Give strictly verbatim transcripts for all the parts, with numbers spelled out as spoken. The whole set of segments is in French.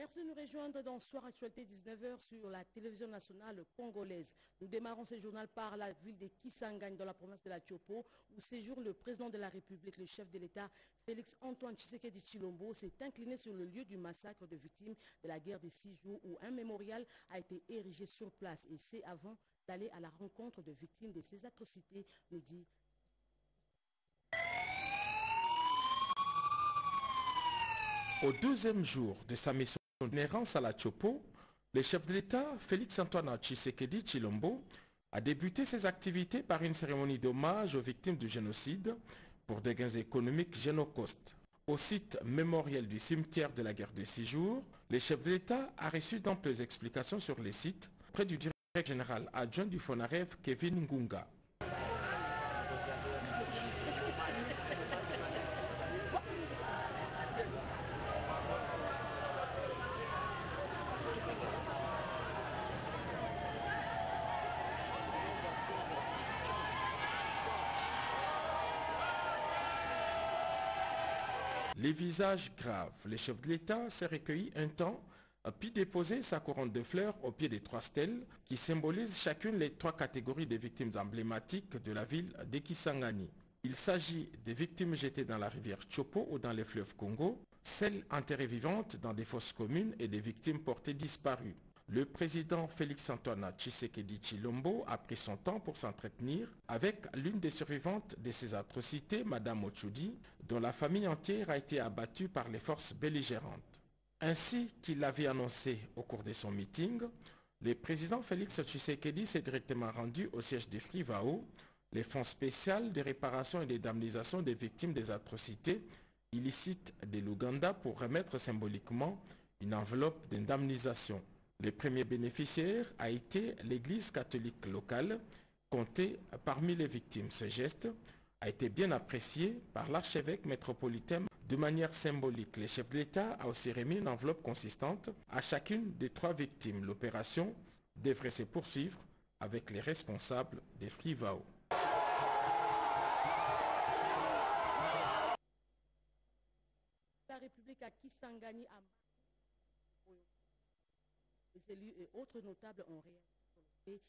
Merci de nous rejoindre dans Soir Actualité dix-neuf heures sur la télévision nationale congolaise. Nous démarrons ce journal par la ville de Kisangani dans la province de la Tchopo où séjourne le président de la République, le chef de l'État Félix Antoine Tshisekedi Tshilombo s'est incliné sur le lieu du massacre de victimes de la guerre des six jours où un mémorial a été érigé sur place et c'est avant d'aller à la rencontre de victimes de ces atrocités, nous dit. Au deuxième jour de sa mission d'errance à la Tchopo, le chef de l'État, Félix Antoine Tshisekedi Tshilombo, a débuté ses activités par une cérémonie d'hommage aux victimes du génocide pour des gains économiques génocost. Au site mémoriel du cimetière de la guerre des six jours, le chef de l'État a reçu d'amples explications sur les sites près du directeur général adjoint du FONAREV, Kevin Ngunga. Les visages graves, le chef de l'État s'est recueilli un temps, puis déposé sa couronne de fleurs au pied des trois stèles qui symbolisent chacune les trois catégories des victimes emblématiques de la ville de Kisangani. Il s'agit des victimes jetées dans la rivière Tchopo ou dans les fleuves Congo, celles enterrées vivantes dans des fosses communes et des victimes portées disparues. Le président Félix Antoine Tshisekedi Tshilombo a pris son temps pour s'entretenir avec l'une des survivantes de ces atrocités, Madame Ochoudi, dont la famille entière a été abattue par les forces belligérantes. Ainsi qu'il l'avait annoncé au cours de son meeting, le président Félix Tshisekedi s'est directement rendu au siège de Frivao, les fonds spéciaux de réparation et d'indemnisation des victimes des atrocités illicites de l'Ouganda pour remettre symboliquement une enveloppe d'indemnisation. Le premier bénéficiaire a été l'église catholique locale, comptée parmi les victimes. Ce geste a été bien apprécié par l'archevêque métropolitain. De manière symbolique, le chef de l'État a aussi remis une enveloppe consistante à chacune des trois victimes. L'opération devrait se poursuivre avec les responsables des Frivao. La République à Kisangani a... Les élus et autres notables ont réagi.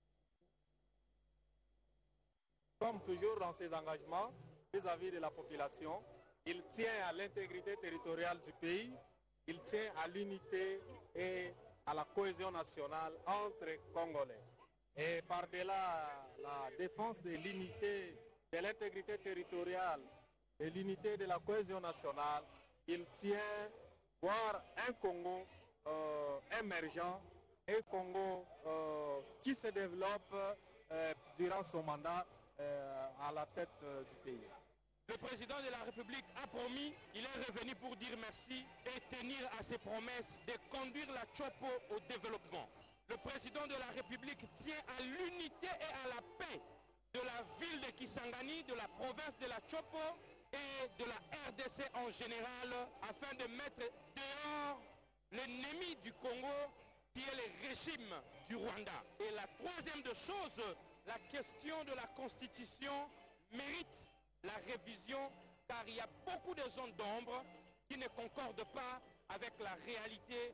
Comme toujours dans ses engagements vis-à-vis de la population, il tient à l'intégrité territoriale du pays, il tient à l'unité et à la cohésion nationale entre Congolais. Et par-delà la défense de l'unité, de l'intégrité territoriale, de l'unité de la cohésion nationale, il tient à voir un Congo Euh, émergent, un Congo euh, qui se développe euh, durant son mandat euh, à la tête euh, du pays. Le président de la République a promis, il est revenu pour dire merci et tenir à ses promesses de conduire la Tchopo au développement. Le président de la République tient à l'unité et à la paix de la ville de Kisangani, de la province de la Tchopo et de la R D C en général afin de mettre dehors l'ennemi du Congo qui est le régime du Rwanda. Et la troisième de choses, la question de la Constitution mérite la révision car il y a beaucoup de zones d'ombre qui ne concordent pas avec la réalité.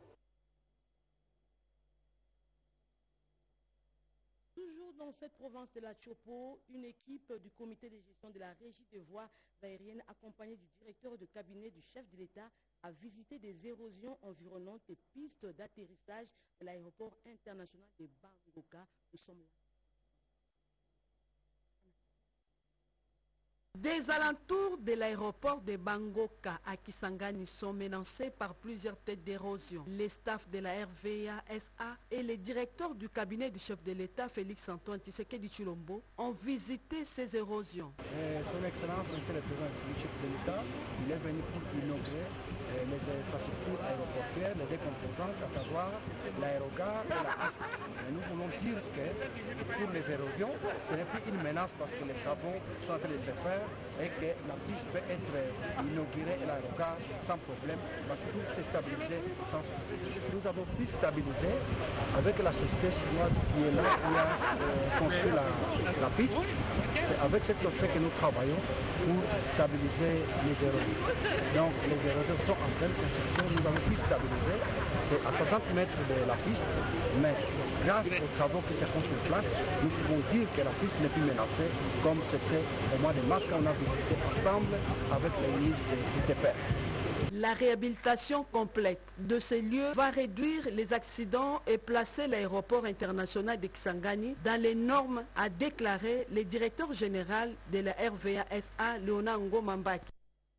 Toujours dans cette province de la Tchopo, une équipe du comité de gestion de la régie des voies aériennes accompagnée du directeur de cabinet du chef de l'État a visité des érosions environnantes et pistes d'atterrissage de l'aéroport international de Bangoka. Nous sommes là. Des alentours de l'aéroport de Bangoka à Kisangani sont menacés par plusieurs têtes d'érosion. Les staffs de la R V A S A et les directeurs du cabinet du chef de l'État Félix Antoine Tshisekedi Tshilombo ont visité ces érosions. Et son Excellence, Monsieur le Président du chef de l'État, il est venu pour inaugurer euh, les infrastructures aéroportuaires, les deux composantes, à savoir l'aérogare et la piste. Et nous voulons dire que pour les érosions, ce n'est plus une menace parce que les travaux sont en train de se faire et que la piste peut être inaugurée et l'aérogare sans problème parce que tout s'est stabilisé sans souci. Nous avons pu stabiliser avec la société chinoise qui est là, qui a euh, construit la, la piste. C'est avec cette société que nous travaillons pour stabiliser les érosions. Donc les érosions sont en en pleine construction. Nous avons pu stabiliser, c'est à soixante mètres de la piste, mais grâce aux travaux qui se font sur place, nous pouvons dire que la piste n'est plus menacée comme c'était au mois de mars quand on a visité ensemble avec les ministres du T P R. La réhabilitation complète de ces lieux va réduire les accidents et placer l'aéroport international de Kisangani dans les normes, a déclaré le directeur général de la R V A S A, Léonard Ngomambaki.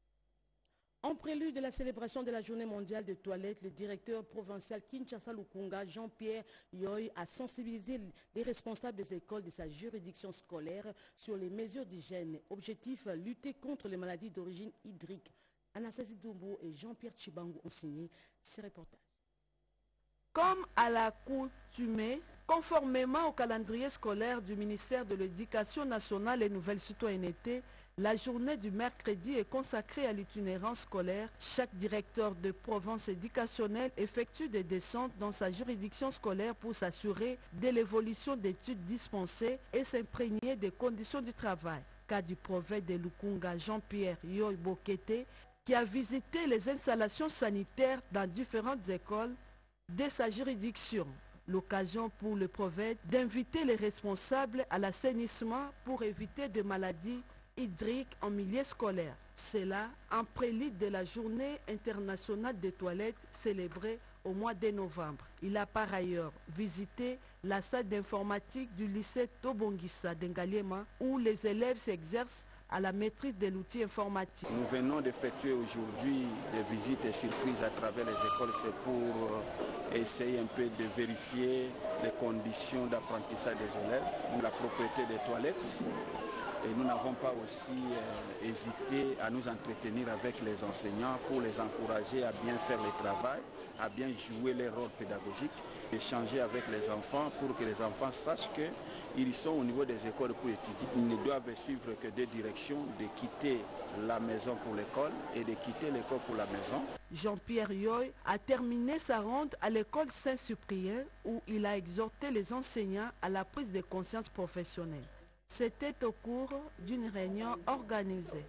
En prélude de la célébration de la journée mondiale des toilettes, le directeur provincial Kinshasa Lukunga, Jean-Pierre Yoy, a sensibilisé les responsables des écoles de sa juridiction scolaire sur les mesures d'hygiène. Objectif, lutter contre les maladies d'origine hydrique. Anastasie Doumbou et Jean-Pierre Chibangu ont signé ces reportages. Comme à l'accoutumée, conformément au calendrier scolaire du ministère de l'Éducation nationale et Nouvelle Citoyenneté, la journée du mercredi est consacrée à l'itinérance scolaire. Chaque directeur de province éducationnelle effectue des descentes dans sa juridiction scolaire pour s'assurer de l'évolution d'études dispensées et s'imprégner des conditions du travail. Cas du prophète de Lukunga, Jean-Pierre Yoy Bokete, qui a visité les installations sanitaires dans différentes écoles de sa juridiction. L'occasion pour le prophète d'inviter les responsables à l'assainissement pour éviter des maladies hydriques en milieu scolaire. C'est là en prélude de la journée internationale des toilettes célébrée au mois de novembre. Il a par ailleurs visité la salle d'informatique du lycée Tobongisa d'Engaliema où les élèves s'exercent à la maîtrise de l'outil informatique. Nous venons d'effectuer aujourd'hui des visites et surprises à travers les écoles. C'est pour essayer un peu de vérifier les conditions d'apprentissage des élèves, la propriété des toilettes. Et nous n'avons pas aussi euh, hésité à nous entretenir avec les enseignants pour les encourager à bien faire le travail, à bien jouer leur rôle pédagogique, échanger avec les enfants pour que les enfants sachent qu'ils sont au niveau des écoles pour étudier. Ils ne doivent suivre que deux directions, de quitter la maison pour l'école et de quitter l'école pour la maison. Jean-Pierre Yoy a terminé sa ronde à l'école Saint-Cyprien où il a exhorté les enseignants à la prise de conscience professionnelle. C'était au cours d'une réunion organisée.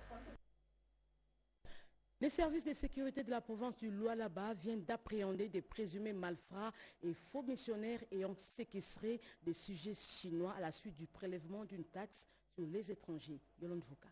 Les services de sécurité de la province du Lualaba viennent d'appréhender des présumés malfrats et faux missionnaires ayant séquestré des sujets chinois à la suite du prélèvement d'une taxe sur les étrangers. Yolande Voka.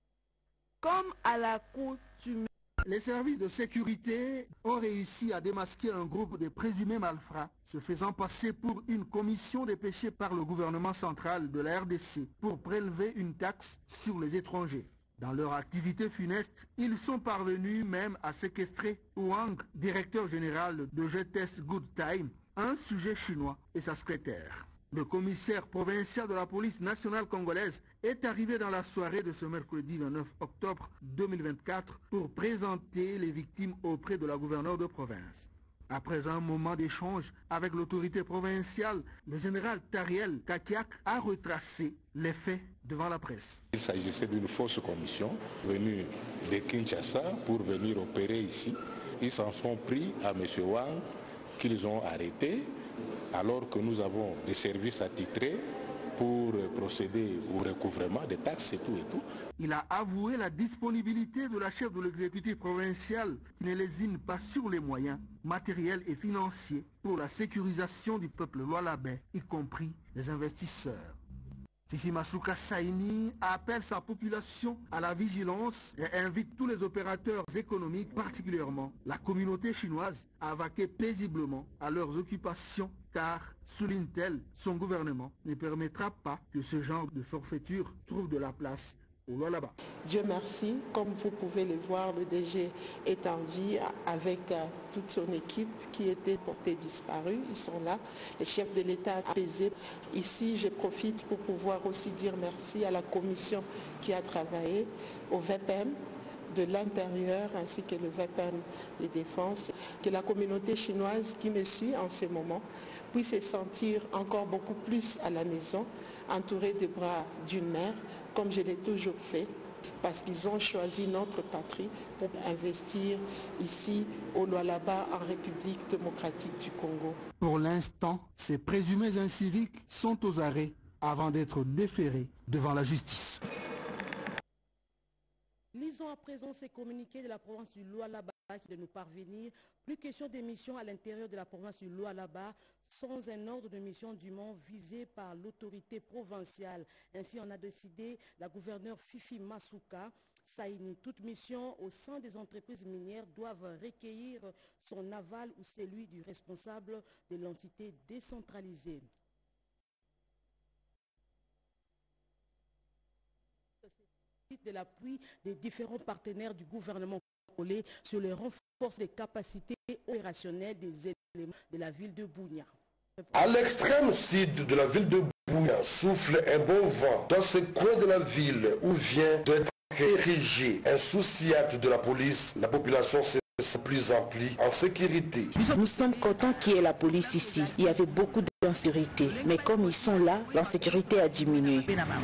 Comme à l'accoutumée, les services de sécurité ont réussi à démasquer un groupe de présumés malfrats se faisant passer pour une commission dépêchée par le gouvernement central de la R D C pour prélever une taxe sur les étrangers. Dans leur activité funeste, ils sont parvenus même à séquestrer Wang, directeur général de G T S Good Time, un sujet chinois et sa secrétaire. Le commissaire provincial de la police nationale congolaise est arrivé dans la soirée de ce mercredi vingt-neuf octobre deux mille vingt-quatre pour présenter les victimes auprès de la gouverneure de province. Après un moment d'échange avec l'autorité provinciale, le général Tariel Kakiak a retracé les faits devant la presse. Il s'agissait d'une fausse commission venue de Kinshasa pour venir opérer ici. Ils s'en sont pris à M. Wang qu'ils ont arrêté alors que nous avons des services attitrés pour procéder au recouvrement des taxes et tout et tout. Il a avoué la disponibilité de la chef de l'exécutif provincial qui ne lésine pas sur les moyens matériels et financiers pour la sécurisation du peuple lualabais, y compris les investisseurs. Sissi Masuka Saini appelle sa population à la vigilance et invite tous les opérateurs économiques, particulièrement la communauté chinoise, à vaquer paisiblement à leurs occupations car, souligne-t-elle, son gouvernement ne permettra pas que ce genre de forfaiture trouve de la place au Lualaba. Dieu merci, comme vous pouvez le voir, le D G est en vie avec euh, toute son équipe qui était portée disparue. Ils sont là, les chefs de l'État apaisés. Ici, je profite pour pouvoir aussi dire merci à la commission qui a travaillé, au V P M de l'intérieur ainsi que le V P M de défense, que la communauté chinoise qui me suit en ce moment puisse se sentir encore beaucoup plus à la maison, entourée des bras d'une mère, comme je l'ai toujours fait, parce qu'ils ont choisi notre patrie pour investir ici au Lualaba en République démocratique du Congo. Pour l'instant, ces présumés inciviques sont aux arrêts avant d'être déférés devant la justice. Lisons à présent ces communiqués de la province du Lualaba. de nous parvenir. Plus question des missions à l'intérieur de la province du Lualaba sans un ordre de mission dûment visé par l'autorité provinciale. Ainsi en a décidé la gouverneure Fifi Masuka Saini. Toute mission au sein des entreprises minières doivent recueillir son aval ou celui du responsable de l'entité décentralisée. De l'appui des différents partenaires du gouvernement congolais sur le renforcement des capacités opérationnelles des éléments de la ville de Bunia. À l'extrême sud de la ville de Bunia souffle un bon vent dans ce coin de la ville où vient d'être érigé un sous-siat de la police. La population s'est plus emplie en sécurité. Nous sommes contents qu'il y ait la police ici. Il y avait beaucoup d'insécurité, mais comme ils sont là, l'insécurité a diminué.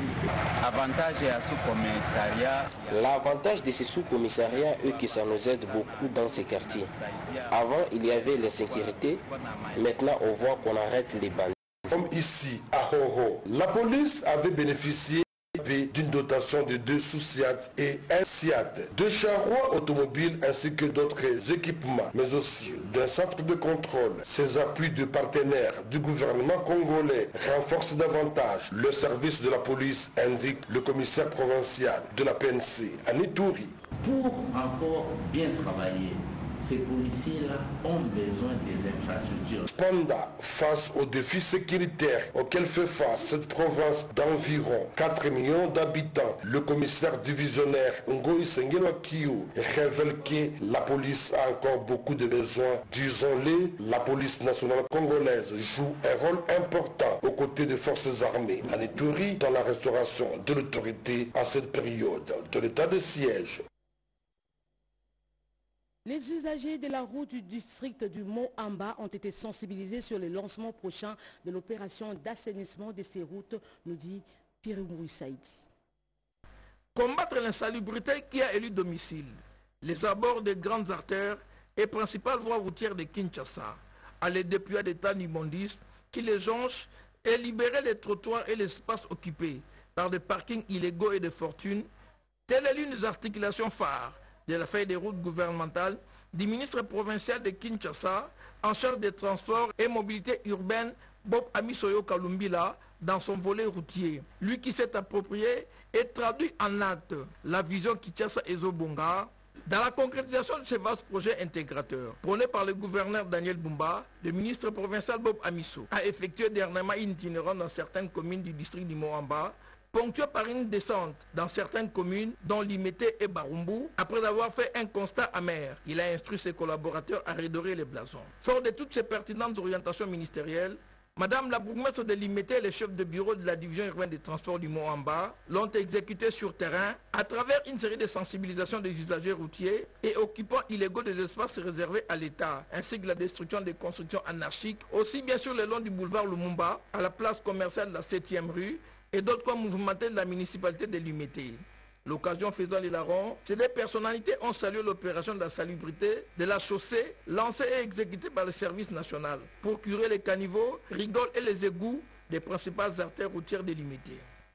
L'avantage de ces sous-commissariats est que ça nous aide beaucoup dans ces quartiers. Avant, il y avait l'insécurité. Maintenant, on voit qu'on arrête les bandits. Comme ici, à Horo, la police avait bénéficié d'une dotation de deux sous-siat et un siat, de charrois automobiles ainsi que d'autres équipements, mais aussi d'un centre de contrôle. Ces appuis de partenaires du gouvernement congolais renforcent davantage le service de la police, indique le commissaire provincial de la P N C, Anitouri. Pour encore bien travailler, ces policiers-là ont besoin des infrastructures. Cependant, face aux défis sécuritaires auxquels fait face cette province d'environ quatre millions d'habitants, le commissaire divisionnaire Ngoï Sengelwa Kiyo révèle que la police a encore beaucoup de besoins. Disons-le, la police nationale congolaise joue un rôle important aux côtés des forces armées en Ituri dans la restauration de l'autorité à cette période de l'état de siège. Les usagers de la route du district du Mont-Amba ont été sensibilisés sur le lancement prochain de l'opération d'assainissement de ces routes, nous dit Pierre Moury Saïdi. Combattre l'insalubrité qui a élu domicile, les abords des grandes artères et principales voies routières de Kinshasa, à les déployer d'état immondistes qui les jonchent et libérer les trottoirs et les espaces occupés par des parkings illégaux et de fortune, telle est l'une des articulations phares de la feuille des routes gouvernementales du ministre provincial de Kinshasa en charge des transports et mobilité urbaine Bob Amisoyo Kalumbila dans son volet routier. Lui qui s'est approprié et traduit en acte la vision Kinshasa Ezobonga dans la concrétisation de ce vaste projet intégrateur. Prôné par le gouverneur Daniel Bumba, le ministre provincial Bob Amiso a effectué dernièrement une itinérance dans certaines communes du district du Mont-Amba, ponctué par une descente dans certaines communes, dont Limete et Barumbu. Après avoir fait un constat amer, il a instruit ses collaborateurs à redorer les blasons. Fort de toutes ces pertinentes orientations ministérielles, Madame la bourgmestre de Limete et les chefs de bureau de la division urbaine des transports du Mont-Amba l'ont exécuté sur terrain à travers une série de sensibilisations des usagers routiers et occupants illégaux des espaces réservés à l'État, ainsi que la destruction des constructions anarchiques, aussi bien sûr le long du boulevard Lumumba, à la place commerciale de la septième rue, et d'autres coins mouvementés de la municipalité de Limete. L'occasion faisant les larrons, ces deux personnalités ont salué l'opération de la salubrité de la chaussée lancée et exécutée par le service national pour curer les caniveaux, rigoles et les égouts des principales artères routières de Limete.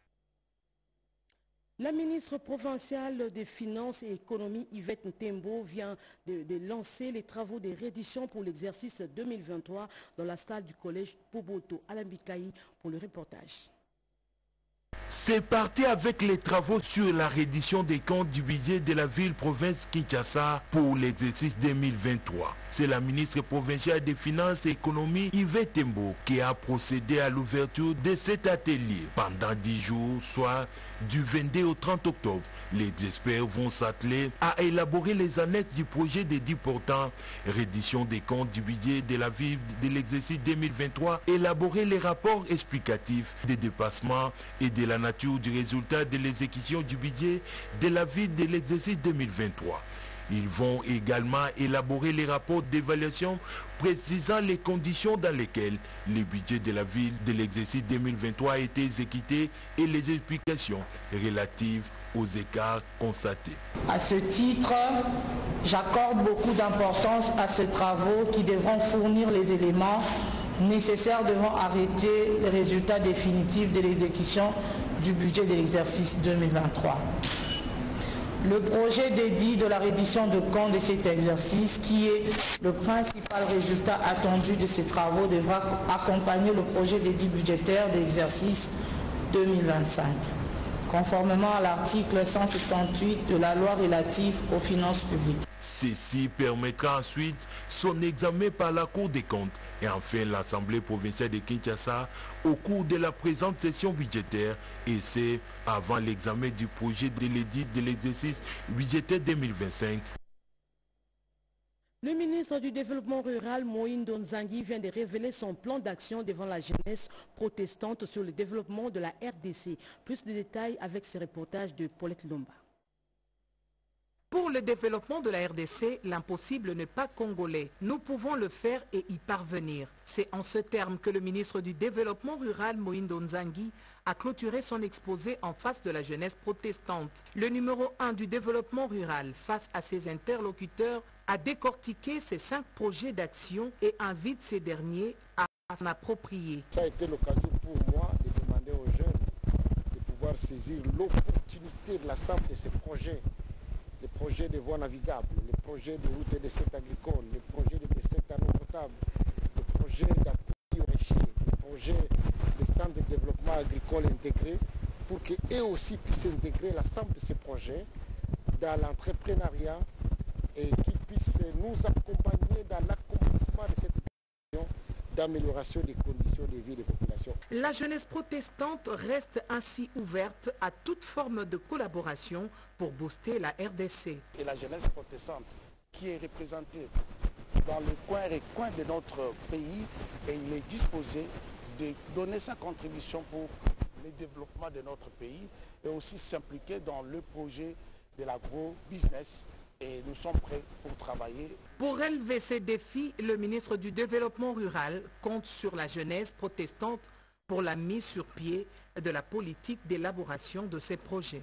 La ministre provinciale des Finances et Économie, Yvette Ntembo, vient de, de lancer les travaux de réédition pour l'exercice deux mille vingt-trois dans la salle du collège Poboto, Alain Bikaï, pour le reportage. C'est parti avec les travaux sur la reddition des comptes du budget de la ville-province Kinshasa pour l'exercice deux mille vingt-trois. C'est la ministre provinciale des Finances et Économie, Yvette Ntembo, qui a procédé à l'ouverture de cet atelier. Pendant dix jours, soit du vingt-deux au trente octobre, les experts vont s'atteler à élaborer les annexes du projet des dix portants, reddition des comptes du budget de la ville de l'exercice deux mille vingt-trois, élaborer les rapports explicatifs des dépassements et de la nature du résultat de l'exécution du budget de la ville de l'exercice deux mille vingt-trois. Ils vont également élaborer les rapports d'évaluation précisant les conditions dans lesquelles le budget de la ville de l'exercice deux mille vingt-trois a été exécuté et les explications relatives aux écarts constatés. À ce titre, j'accorde beaucoup d'importance à ces travaux qui devront fournir les éléments nécessaires devant arrêter les résultats définitifs de l'exécution du budget de l'exercice deux mille vingt-trois. Le projet dédié de la reddition de comptes de cet exercice, qui est le principal résultat attendu de ces travaux, devra accompagner le projet dédié budgétaire d'exercice deux mille vingt-cinq, conformément à l'article cent soixante-dix-huit de la loi relative aux finances publiques. Ceci permettra ensuite son examen par la Cour des comptes et enfin l'Assemblée provinciale de Kinshasa au cours de la présente session budgétaire, et c'est avant l'examen du projet de l'édit de l'exercice budgétaire deux mille vingt-cinq. Le ministre du Développement rural, Moïndo Nzangi, vient de révéler son plan d'action devant la jeunesse protestante sur le développement de la R D C. Plus de détails avec ce reportage de Paulette Lomba. Pour le développement de la R D C, l'impossible n'est pas congolais. Nous pouvons le faire et y parvenir. C'est en ce terme que le ministre du Développement rural, Moïndo Nzangi, a clôturé son exposé en face de la jeunesse protestante. Le numéro un du développement rural, face à ses interlocuteurs, a décortiqué ces cinq projets d'action et invite ces derniers à s'en approprier. Ça a été l'occasion pour moi de demander aux jeunes de pouvoir saisir l'opportunité de l'ensemble de ces projets. Les projets de voies navigables, les projets de routes et de sites agricoles, les projets de descente en eau potable, les projets d'appui aux déchets, les projets de centres de développement agricole intégrés, pour qu'eux aussi puissent intégrer l'ensemble de ces projets dans l'entrepreneuriat et qu'ils puissent nous accompagner dans l'accomplissement de cette vision d'amélioration des conditions de vie des populations. La jeunesse protestante reste ainsi ouverte à toute forme de collaboration pour booster la R D C. Et la jeunesse protestante qui est représentée dans le coin et coin de notre pays, et il est disposé de donner sa contribution pour le développement de notre pays et aussi s'impliquer dans le projet de l'agro-business. Et nous sommes prêts pour travailler. Pour relever ces défis, le ministre du Développement rural compte sur la jeunesse protestante pour la mise sur pied de la politique d'élaboration de ces projets.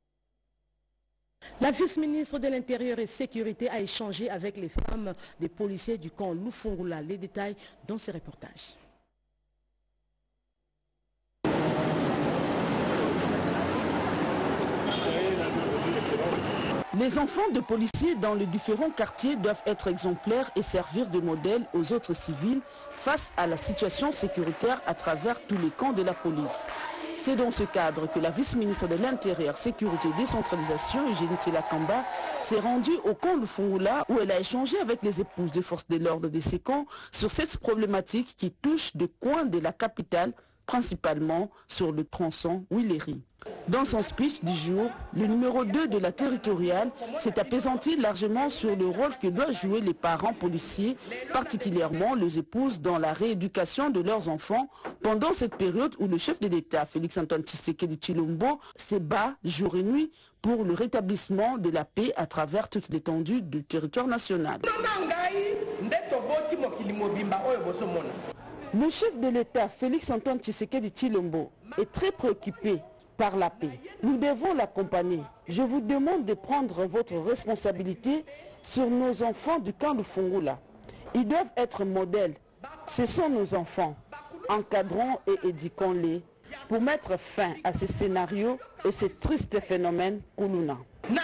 La vice-ministre de l'Intérieur et Sécurité a échangé avec les femmes des policiers du camp Lufungula. Les détails dans ce reportage. Les enfants de policiers dans les différents quartiers doivent être exemplaires et servir de modèle aux autres civils face à la situation sécuritaire à travers tous les camps de la police. C'est dans ce cadre que la vice-ministre de l'Intérieur, Sécurité et Décentralisation, Eugénie Télakamba, s'est rendue au camp Lufungula où elle a échangé avec les épouses des forces de l'ordre de ces camps sur cette problématique qui touche des coins de la capitale, principalement sur le tronçon Willery. Dans son speech du jour, le numéro deux de la territoriale s'est apaisanti largement sur le rôle que doivent jouer les parents policiers, particulièrement les épouses, dans la rééducation de leurs enfants pendant cette période où le chef de l'État, Félix-Antoine Tshisekedi Tshilombo, se bat jour et nuit pour le rétablissement de la paix à travers toute l'étendue du territoire national. Le chef de l'État, Félix-Antoine Tshisekedi Tshilombo, est très préoccupé par la paix. Nous devons l'accompagner. Je vous demande de prendre votre responsabilité sur nos enfants du camp de Lufungula. Ils doivent être modèles. Ce sont nos enfants. Encadrons et éduquons-les pour mettre fin à ces scénarios et ces tristes phénomènes Kuluna.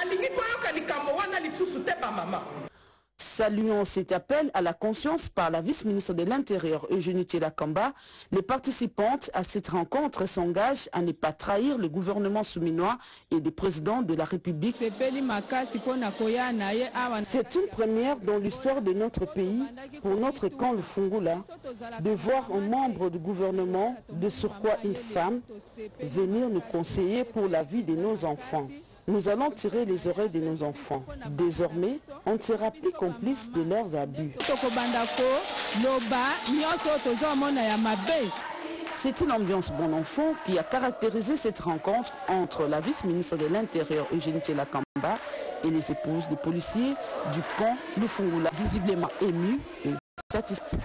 Saluons cet appel à la conscience par la vice-ministre de l'Intérieur, Eugénie Télakamba. Les participantes à cette rencontre s'engagent à ne pas trahir le gouvernement souminois et le président de la République. C'est une première dans l'histoire de notre pays, pour notre camp Lufungula, de voir un membre du gouvernement, de surcroît une femme, venir nous conseiller pour la vie de nos enfants. Nous allons tirer les oreilles de nos enfants. Désormais, on ne sera plus complice de leurs abus. C'est une ambiance bon enfant qui a caractérisé cette rencontre entre la vice-ministre de l'Intérieur, Eugénie Télakamba, et les épouses des policiers du camp Lufungula, visiblement émus et satisfaits.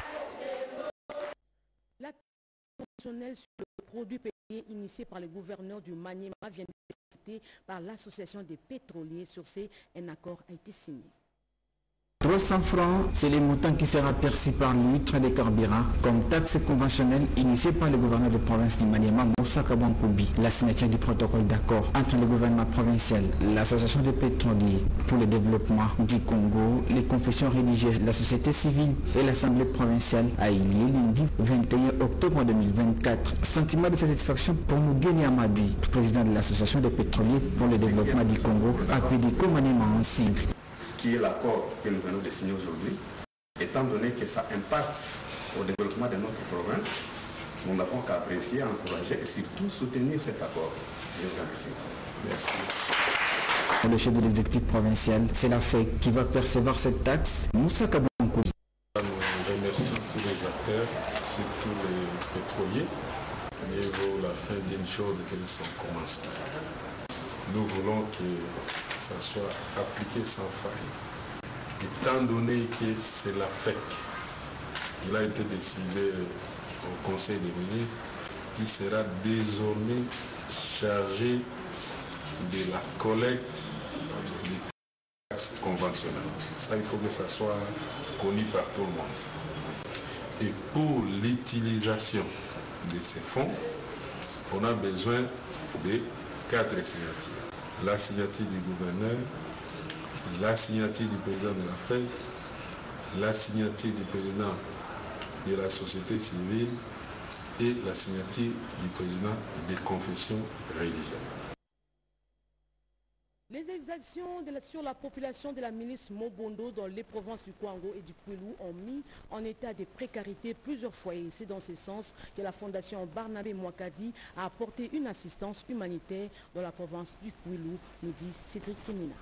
La professionnelle sur le produit payé initié par le gouverneur du Maniema vient d'être par l'association des pétroliers. Sur ces, un accord a été signé. euros cent francs, c'est les montants qui sera perçu par l'huître des carburants comme taxe conventionnelle initiée par le gouverneur de province du Maniema, Moussa Kabankoubi. La signature du protocole d'accord entre le gouvernement provincial, l'association des pétroliers pour le développement du Congo, les confessions religieuses, la société civile et l'Assemblée provinciale a eu lieu lundi vingt et un octobre deux mille vingt-quatre. Sentiment de satisfaction pour Mugeni Amadi, président de l'association des pétroliers pour le développement du Congo, a Pédico Maniema en sigle. Qui est l'accord que nous venons de signer aujourd'hui, étant donné que ça impacte au développement de notre province, nous n'avons qu'à apprécier, encourager et surtout soutenir cet accord. Je vous remercie. Merci. Le chef de l'exécutif provincial, c'est la F E C qui va percevoir cette taxe. Moussa Kabankou. Nous remercions tous les acteurs, surtout les pétroliers. Mieux vaut la fin d'une chose que son commencement. Nous voulons que ça soit appliqué sans faille. Étant donné que c'est la F E C, il a été décidé au Conseil des ministres qui sera désormais chargé de la collecte des taxes conventionnelles. Ça, il faut que ça soit connu par tout le monde. Et pour l'utilisation de ces fonds, on a besoin de quatre signatures. La signature du gouverneur, la signature du président de la F E C, la signature du président de la société civile et la signature du président des confessions religieuses. Les exactions de la, sur la population de la milice Mobondo dans les provinces du Kwango et du Kwilu ont mis en état de précarité plusieurs foyers. C'est dans ce sens que la fondation Barnabé Mwakadi a apporté une assistance humanitaire dans la province du Kwilu, nous dit Cédric Kenina.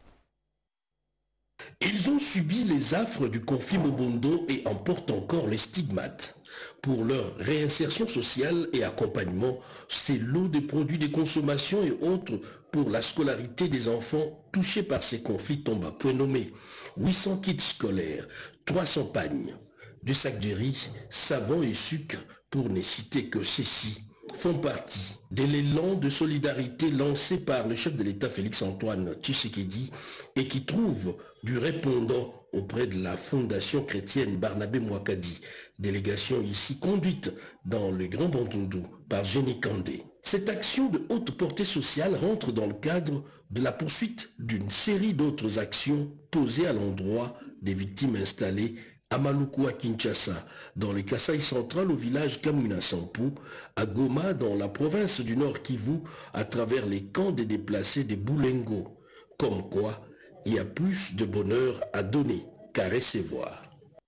Ils ont subi les affres du conflit Mobondo et en portent encore les stigmates. Pour leur réinsertion sociale et accompagnement, c'est lot de produits de consommation et autres pour la scolarité des enfants touchés par ces conflits tombent à point nommé. huit cents kits scolaires, trois cents pagnes, deux sacs de riz, savon et sucre, pour ne citer que ceci, font partie de l'élan de solidarité lancé par le chef de l'État Félix-Antoine Tshisekedi et qui trouve du répondant auprès de la fondation chrétienne Barnabé Mwakadi, délégation ici conduite dans le Grand Bandundu par Jenny Kandé. Cette action de haute portée sociale rentre dans le cadre de la poursuite d'une série d'autres actions posées à l'endroit des victimes installées à Maluku à Kinshasa, dans le Kasaï central au village Kamuna Sampu, à Goma dans la province du Nord Kivu, à travers les camps des déplacés des Boulengo. Comme quoi, il y a plus de bonheur à donner qu'à recevoir.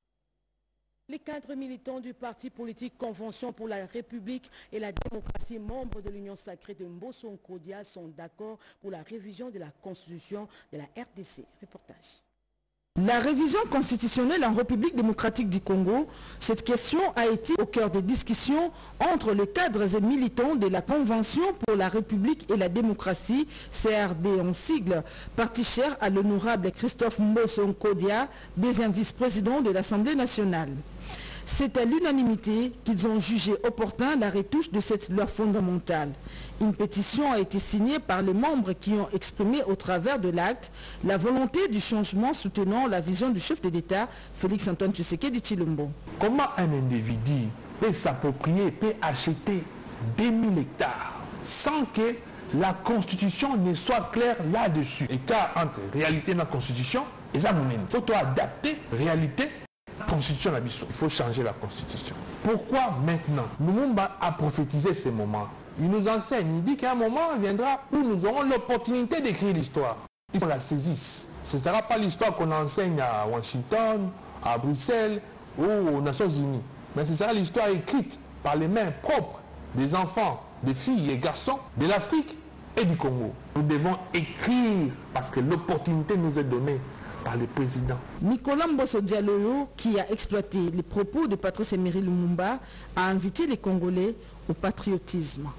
Les cadres militants du parti politique Convention pour la République et la démocratie, membres de l'Union sacrée de Mbosso-Nkodia, sont d'accord pour la révision de la constitution de la R D C. Reportage. La révision constitutionnelle en République démocratique du Congo, cette question a été au cœur des discussions entre les cadres et militants de la Convention pour la République et la démocratie, C R D en sigle, parti cher à l'honorable Christophe Mbosso-Nkodia, deuxième vice-président de l'Assemblée nationale. C'est à l'unanimité qu'ils ont jugé opportun la retouche de cette loi fondamentale. Une pétition a été signée par les membres qui ont exprimé au travers de l'acte la volonté du changement soutenant la vision du chef de l'État, Félix-Antoine Tshisekedi Tshilombo. Comment un individu peut s'approprier, peut acheter deux mille hectares sans que la Constitution ne soit claire là-dessus? Écart entre réalité et la Constitution, il faut adapter réalité. Constitution, il faut changer la Constitution. Pourquoi maintenant? Lumumba a prophétisé ces moments. Il nous enseigne, il dit qu'un moment viendra où nous aurons l'opportunité d'écrire l'histoire. Il faut la saisisse. Ce ne sera pas l'histoire qu'on enseigne à Washington, à Bruxelles ou aux Nations Unies. Mais ce sera l'histoire écrite par les mains propres des enfants, des filles et garçons de l'Afrique et du Congo. Nous devons écrire parce que l'opportunité nous est donnée par le président. Nicolas Mbosso Diallo, qui a exploité les propos de Patrice Emery Lumumba, a invité les Congolais au patriotisme.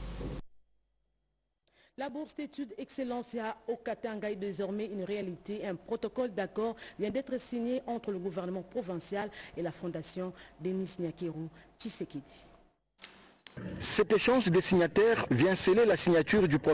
La bourse d'études Excellencia au Katanga est désormais une réalité. Un protocole d'accord vient d'être signé entre le gouvernement provincial et la fondation Denis Nyakeru Tshisekedi. Cet échange des signataires vient sceller la signature du protocole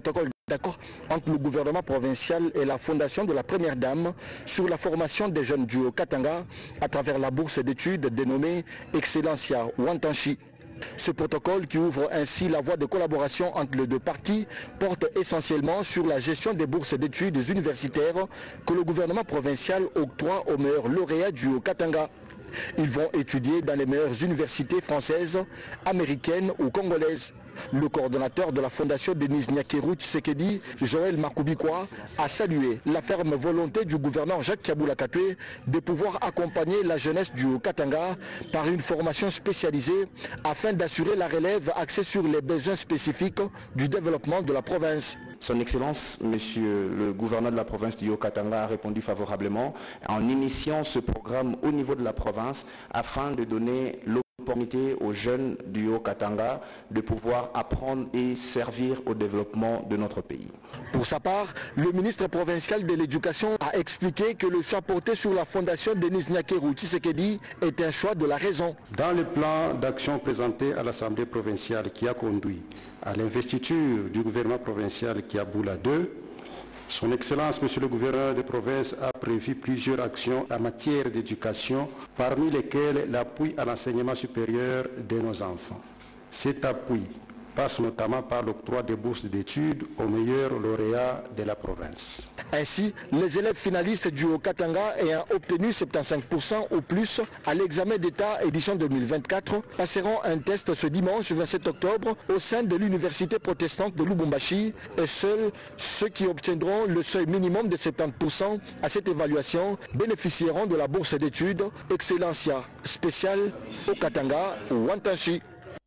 D'accord entre le gouvernement provincial et la fondation de la Première Dame sur la formation des jeunes du Haut-Katanga à travers la bourse d'études dénommée Excellencia Wantanchi. Ce protocole qui ouvre ainsi la voie de collaboration entre les deux parties porte essentiellement sur la gestion des bourses d'études universitaires que le gouvernement provincial octroie aux meilleurs lauréats du Haut-Katanga. Ils vont étudier dans les meilleures universités françaises, américaines ou congolaises. Le coordonnateur de la fondation Denis Nyakeru Tshisekedi, Joël Makubikwa, a salué la ferme volonté du gouverneur Jacques Kaboula Katwe de pouvoir accompagner la jeunesse du Haut-Katanga par une formation spécialisée afin d'assurer la relève axée sur les besoins spécifiques du développement de la province. Son Excellence, Monsieur le gouverneur de la province du Haut-Katanga, a répondu favorablement en initiant ce programme au niveau de la province afin de donner l'opportunité aux jeunes du Haut-Katanga de pouvoir apprendre et servir au développement de notre pays. Pour sa part, le ministre provincial de l'Éducation a expliqué que le choix porté sur la fondation Denis Nyakeru Tshisekedi est un choix de la raison. Dans le plan d'action présenté à l'Assemblée provinciale qui a conduit à l'investiture du gouvernement provincial Kaboula deux, Son Excellence, Monsieur le gouverneur de province, a prévu plusieurs actions en matière d'éducation, parmi lesquelles l'appui à l'enseignement supérieur de nos enfants. Cet appui passe notamment par l'octroi des bourses d'études aux meilleurs lauréats de la province. Ainsi, les élèves finalistes du Haut-Katanga ayant obtenu soixante-quinze pour cent ou plus à l'examen d'État édition deux mille vingt-quatre passeront un test ce dimanche vingt-sept octobre au sein de l'université protestante de Lubumbashi et seuls ceux qui obtiendront le seuil minimum de soixante-dix pour cent à cette évaluation bénéficieront de la bourse d'études Excellencia spéciale Haut-Katanga ou Wantanchi.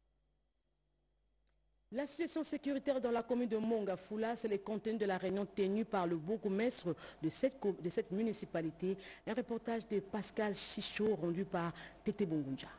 La situation sécuritaire dans la commune de Mongafula, c'est le contenu de la réunion tenue par le bourgmestre de cette, de cette municipalité. Un reportage de Pascal Chichot rendu par Tété Bongunja.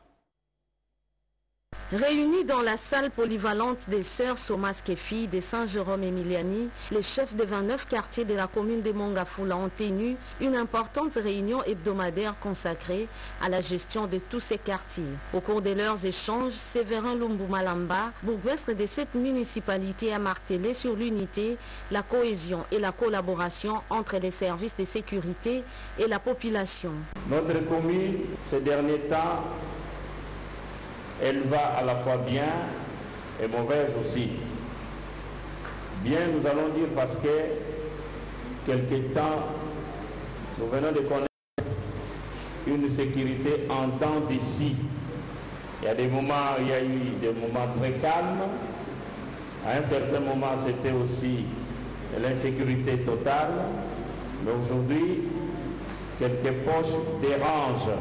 Réunis dans la salle polyvalente des sœurs Somas Kefi de Saint-Jérôme Emiliani, les chefs de vingt-neuf quartiers de la commune de Mongafula ont tenu une importante réunion hebdomadaire consacrée à la gestion de tous ces quartiers. Au cours de leurs échanges, Séverin Lumbumalamba, bourgmestre de cette municipalité, a martelé sur l'unité, la cohésion et la collaboration entre les services de sécurité et la population. Notre commune, ces derniers temps, elle va à la fois bien et mauvaise aussi. Bien, nous allons dire parce que quelque temps, nous venons de connaître une sécurité en dents d'ici. Il y a des moments, il y a eu des moments très calmes. À un certain moment, c'était aussi l'insécurité totale. Mais aujourd'hui, quelques poches dérangent.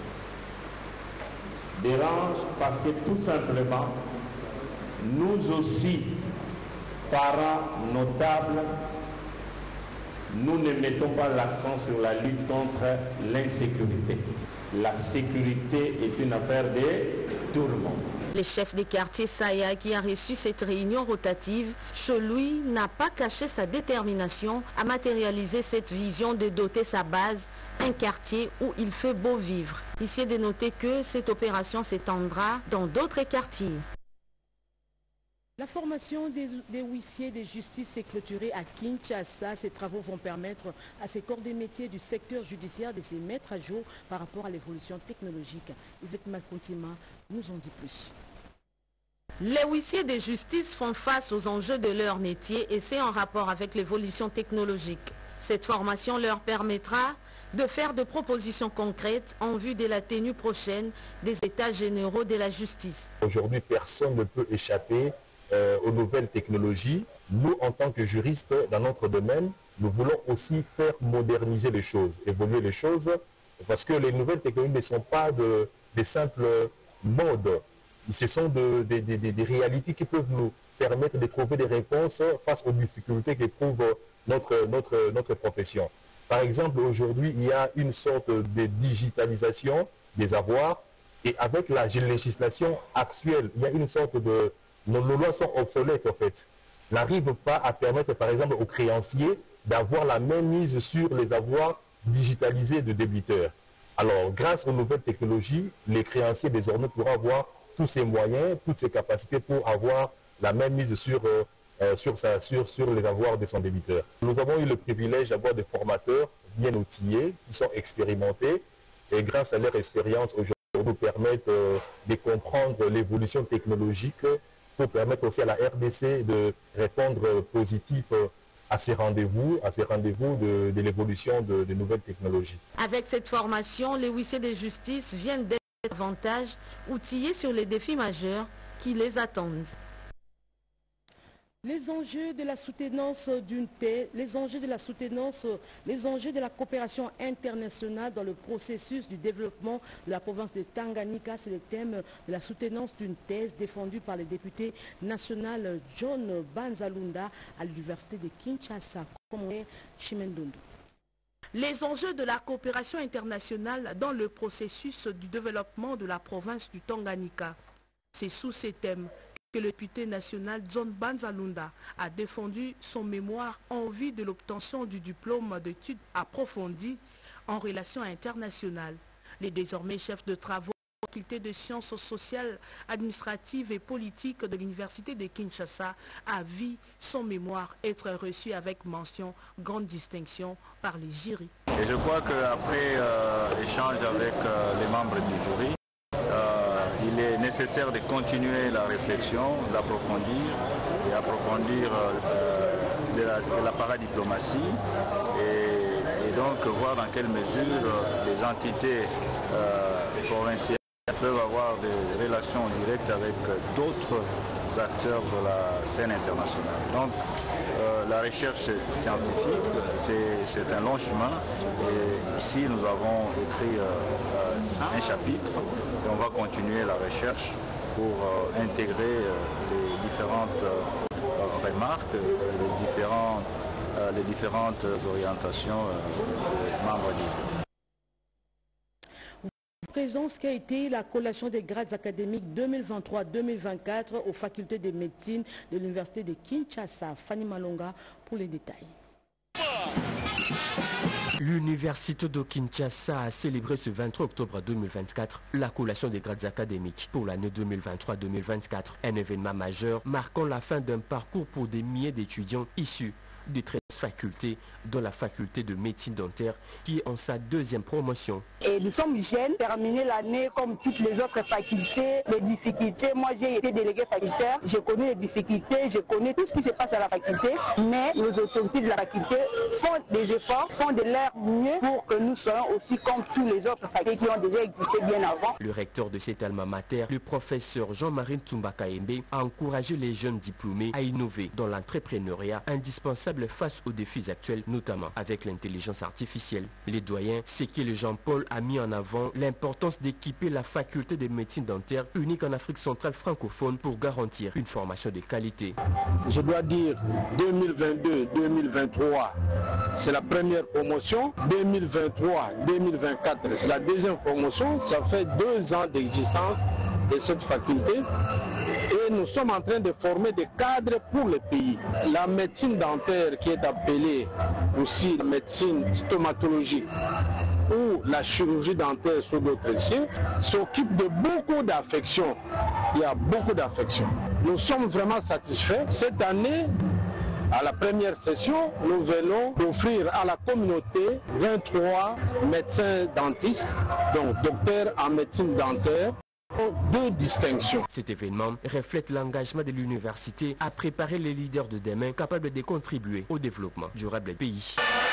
dérange parce que tout simplement, nous aussi, parents notables, nous ne mettons pas l'accent sur la lutte contre l'insécurité. La sécurité est une affaire de tout le monde. Le chef des quartiers Saya, qui a reçu cette réunion rotative, chez lui, n'a pas caché sa détermination à matérialiser cette vision de doter sa base, un quartier où il fait beau vivre. Ici est de noter que cette opération s'étendra dans d'autres quartiers. La formation des, des huissiers de justice est clôturée à Kinshasa. Ces travaux vont permettre à ces corps de métiers du secteur judiciaire de se mettre à jour par rapport à l'évolution technologique. Yvette Malkontima nous en dit plus. Les huissiers de justice font face aux enjeux de leur métier et c'est en rapport avec l'évolution technologique. Cette formation leur permettra de faire des propositions concrètes en vue de la tenue prochaine des États généraux de la justice. Aujourd'hui, personne ne peut échapper euh, aux nouvelles technologies. Nous, en tant que juristes, dans notre domaine, nous voulons aussi faire moderniser les choses, évoluer les choses, parce que les nouvelles technologies ne sont pas de, des simples modes. Ce sont de, de, de, de, des réalités qui peuvent nous permettre de trouver des réponses face aux difficultés qu'éprouve notre, notre, notre profession. Par exemple, aujourd'hui, il y a une sorte de digitalisation des avoirs et avec la législation actuelle, il y a une sorte de... Nos, nos lois sont obsolètes en fait. N'arrivent pas à permettre par exemple aux créanciers d'avoir la même mise sur les avoirs digitalisés de débiteurs. Alors, grâce aux nouvelles technologies, les créanciers désormais pourront avoir tous ces moyens, toutes ces capacités pour avoir la même mise sur euh, euh, sur, sa, sur, sur les avoirs de son débiteur. Nous avons eu le privilège d'avoir des formateurs bien outillés, qui sont expérimentés, et grâce à leur expérience aujourd'hui, nous permettent euh, de comprendre l'évolution technologique pour permettre aussi à la R D C de répondre positif euh, à ces rendez-vous, à ces rendez-vous de, de l'évolution de, de nouvelles technologies. Avec cette formation, les huissiers de justice viennent d'être davantage outillés sur les défis majeurs qui les attendent. Les enjeux de la soutenance d'une thèse, les enjeux de la soutenance, les enjeux de la coopération internationale dans le processus du développement de la province de Tanganyika, c'est le thème de la soutenance d'une thèse défendue par le député national John Banzalunda à l'université de Kinshasa. Les enjeux de la coopération internationale dans le processus du développement de la province du Tanganyika. C'est sous ces thèmes que le député national John Banzalunda a défendu son mémoire en vue de l'obtention du diplôme d'études approfondies en relations internationales. Le désormais chef de travaux de la faculté de sciences sociales, administratives et politiques de l'université de Kinshasa a vu son mémoire être reçu avec mention grande distinction par les jurys. Et je crois qu'après euh, échange avec euh, les membres du jury, Euh, il est nécessaire de continuer la réflexion, d'approfondir et approfondir euh, de la, de la paradiplomatie et, et donc voir dans quelle mesure les entités euh, provinciales peuvent avoir des relations directes avec d'autres acteurs de la scène internationale. Donc euh, la recherche scientifique, c'est un long chemin et ici nous avons écrit euh, euh, un chapitre et on va continuer la recherche pour euh, intégrer euh, les différentes euh, remarques, les, différents, euh, les différentes orientations euh, des membres du jury. Présence qui a été la collation des grades académiques deux mille vingt-trois deux mille vingt-quatre aux facultés de médecine de l'université de Kinshasa. Fanny Malonga pour les détails. L'université de Kinshasa a célébré ce vingt-trois octobre deux mille vingt-quatre la collation des grades académiques pour l'année deux mille vingt-trois deux mille vingt-quatre. Un événement majeur marquant la fin d'un parcours pour des milliers d'étudiants issus de treize facultés, dont la faculté de médecine dentaire qui est en sa deuxième promotion. Et nous sommes jeunes, terminer l'année comme toutes les autres facultés, les difficultés. Moi j'ai été délégué facultaire, j'ai connu les difficultés, j'ai connu tout ce qui se passe à la faculté, mais nos autorités de la faculté font des efforts, font de leur mieux pour que nous soyons aussi comme tous les autres facultés qui ont déjà existé bien avant. Le recteur de cet alma mater, le professeur Jean-Marie Tsoumbakaembe, a encouragé les jeunes diplômés à innover dans l'entrepreneuriat indispensable face aux défis actuels, notamment avec l'intelligence artificielle. Les doyens, c'est que le Jean-Paul a mis en avant l'importance d'équiper la faculté de médecine dentaire unique en Afrique centrale francophone pour garantir une formation de qualité. Je dois dire deux mille vingt-deux deux mille vingt-trois, c'est la première promotion. deux mille vingt-trois deux mille vingt-quatre, c'est la deuxième promotion. Ça fait deux ans d'existence de cette faculté. Et nous sommes en train de former des cadres pour le pays. La médecine dentaire qui est appelée aussi médecine stomatologique ou la chirurgie dentaire sous d'autres signes s'occupe de beaucoup d'affections. Il y a beaucoup d'affections. Nous sommes vraiment satisfaits. Cette année, à la première session, nous venons d'offrir à la communauté vingt-trois médecins dentistes, donc docteurs en médecine dentaire, deux distinctions. Cet événement reflète l'engagement de l'université à préparer les leaders de demain capables de contribuer au développement durable du pays.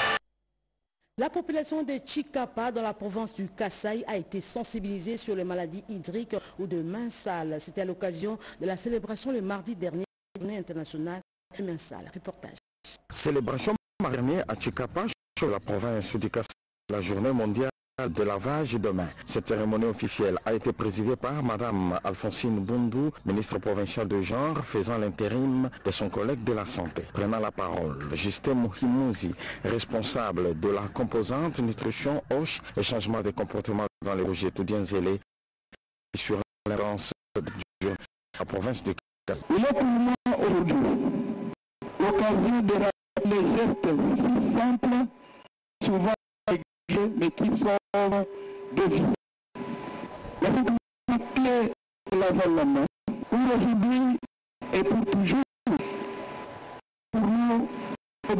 La population de Chikapa dans la province du Kasaï a été sensibilisée sur les maladies hydriques ou de mains sales. C'était à l'occasion de la célébration le mardi dernier de la journée internationale des mains sales. Reportage. Célébration mardi dernier à Chikapa sur la province du Kasaï, la journée mondiale de lavage de mains. Cette cérémonie officielle a été présidée par Madame Alphonsine Bundou, ministre provincial de genre, faisant l'intérim de son collègue de la santé. Prenant la parole, Justin Mouhimouzi, responsable de la composante nutrition, hoche et changement de comportement dans les projets étudiants zélés sur l'avance de la province du Cap. Il est pour moi aujourd'hui l'occasion de rappeler les gestes si simples, souvent mais qui sauvent de vie. La sécurité de la main pour aujourd'hui et pour toujours.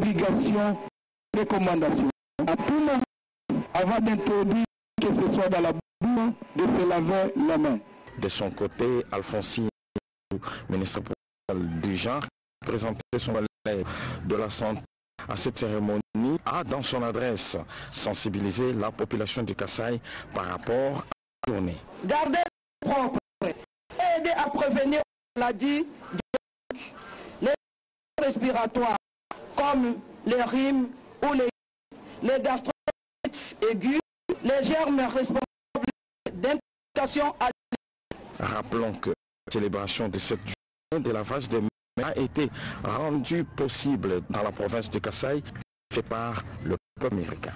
obligations, recommandations. À tout moment, avant d'introduire que ce soit dans la boue, de se laver la main. De son côté, Alphonsine, ministre du genre, présenté son balai de la santé à cette cérémonie, a dans son adresse sensibilisé la population du Kasaï par rapport à la journée. Gardez propre, aider à prévenir les maladies, les respiratoires comme les rhumes ou les, les gastrites aigus, les germes responsables d'implication à... Rappelons que la célébration de cette journée de lavage des mains a été rendue possible dans la province de Kasaï, fait par le peuple américain.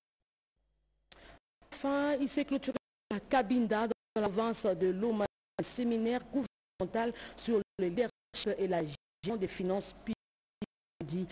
Enfin, il s'est clôturé à Cabinda dans l'avance de l'O M A, un séminaire gouvernemental sur le leadership et la gestion des finances publiques.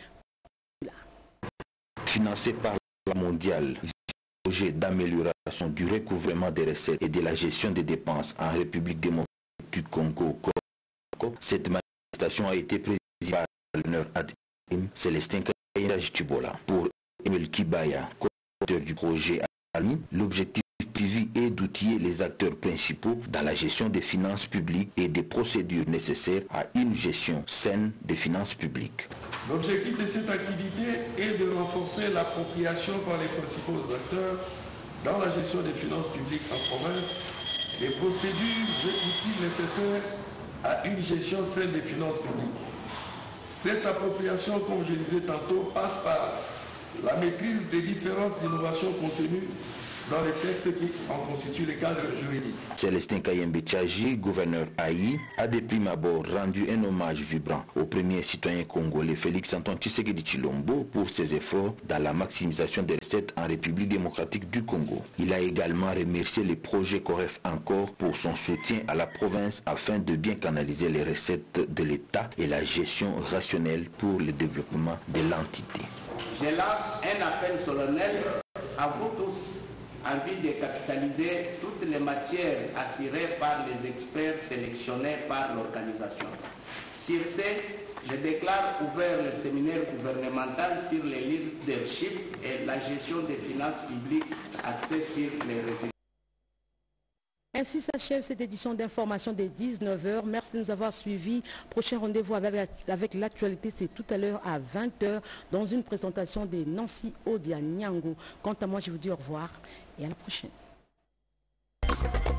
Financé par la mondiale, projet d'amélioration du recouvrement des recettes et de la gestion des dépenses en République démocratique du Congo. Cette manifestation a été présidée par l'honneur ad Célestin Kayira-Tibola. Pour Emile Kibaya, co-auteur du projet, l'objectif suivi est d'outiller les acteurs principaux dans la gestion des finances publiques et des procédures nécessaires à une gestion saine des finances publiques. L'objectif de cette activité est de renforcer l'appropriation par les principaux acteurs dans la gestion des finances publiques en province, des procédures et outils nécessaires à une gestion saine des finances publiques. Cette appropriation, comme je le disais tantôt, passe par la maîtrise des différentes innovations contenues dans les textes qui en constituent les cadres juridiques. Célestin Kayembe Tchaji, gouverneur Haï, a de prime abord rendu un hommage vibrant au premier citoyen congolais Félix Antoine Tshisekedi Tshilombo pour ses efforts dans la maximisation des recettes en République démocratique du Congo. Il a également remercié le projet Coref encore pour son soutien à la province afin de bien canaliser les recettes de l'État et la gestion rationnelle pour le développement de l'entité. Je lance un appel solennel à vous tous en vue de capitaliser toutes les matières assurées par les experts sélectionnés par l'organisation. Sur ce, je déclare ouvert le séminaire gouvernemental sur le leadership et la gestion des finances publiques axée sur les résultats. Ainsi s'achève cette édition d'information des dix-neuf heures. Merci de nous avoir suivis. Prochain rendez-vous avec, avec l'actualité, c'est tout à l'heure à vingt heures dans une présentation de Nancy Odia Nyango. Quant à moi, je vous dis au revoir et à la prochaine.